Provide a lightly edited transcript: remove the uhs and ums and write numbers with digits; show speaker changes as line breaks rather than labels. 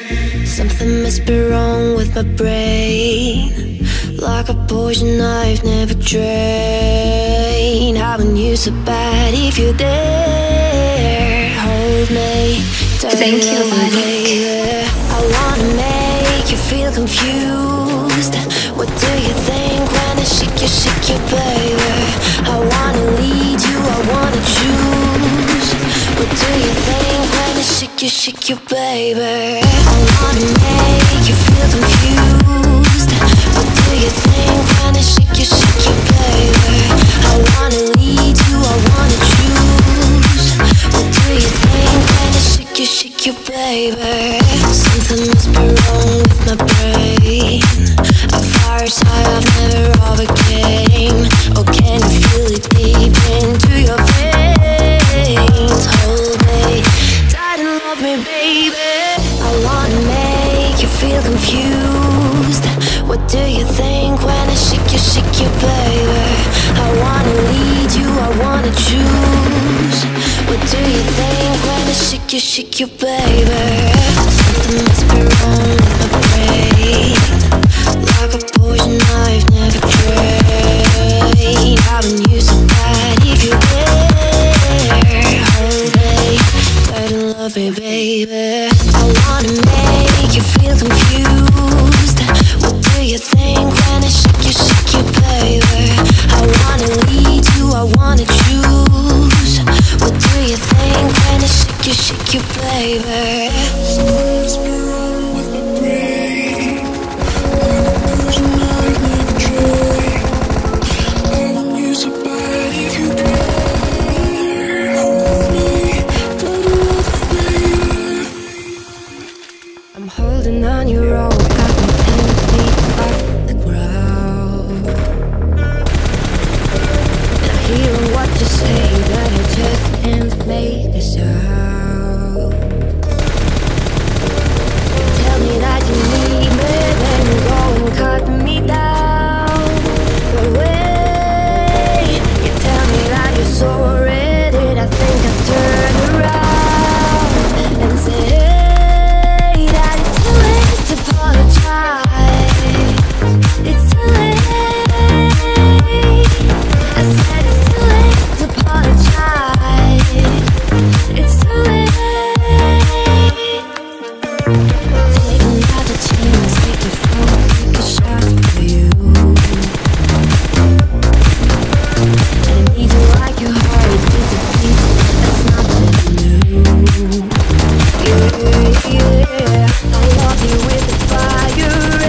Something must be wrong with my brain, like a poison I've never drained. Haven't you so bad if you dare hold me tight.
Thank you,
baby. I wanna make you feel confused. What do you think when I shake you, baby? I wanna lead you, I wanna choose. What do you think when I shake you, baby? I wanna make you feel confused. What do you think when I shake you, baby? I wanna lead you, I wanna choose. What do you think when I shake you, baby? Something must be wrong with my brain. A fire side I've never overcame. Oh, can you feel it deep into your veins? Hold me tight and love me, baby. I wanna make you feel confused. What do you think when I shake you, baby? I wanna lead you, I wanna choose. What do you think when I shake you, baby? Something must be wrong with my brain, like a poison I've never tried. Haven't you so bad if you dare hold me tight and love me, baby. I wanna make you feel confused. What do you think when I shake you, baby? I wanna lead you, I wanna choose. What do you think when I shake you, baby? Something must be wrong with my brain, like a poison I've never tried. I want you so bad if you dare hold me tight and love me, baby. I'm holding on your rope, got me 10 feet off the ground. And I hear what you say, but I just can't make a sound. You tell me that you need me, then you go and cut me down. But wait, you tell me that you're sorry, did I think I'd turn around and say that it's too late to apologize? It's too late. I said it's too late to apologize. It's too late. Take another chance, take a fall, take a shot for you. And I need you like your heart beats a beat that's not that new. Yeah, I love you with the fire.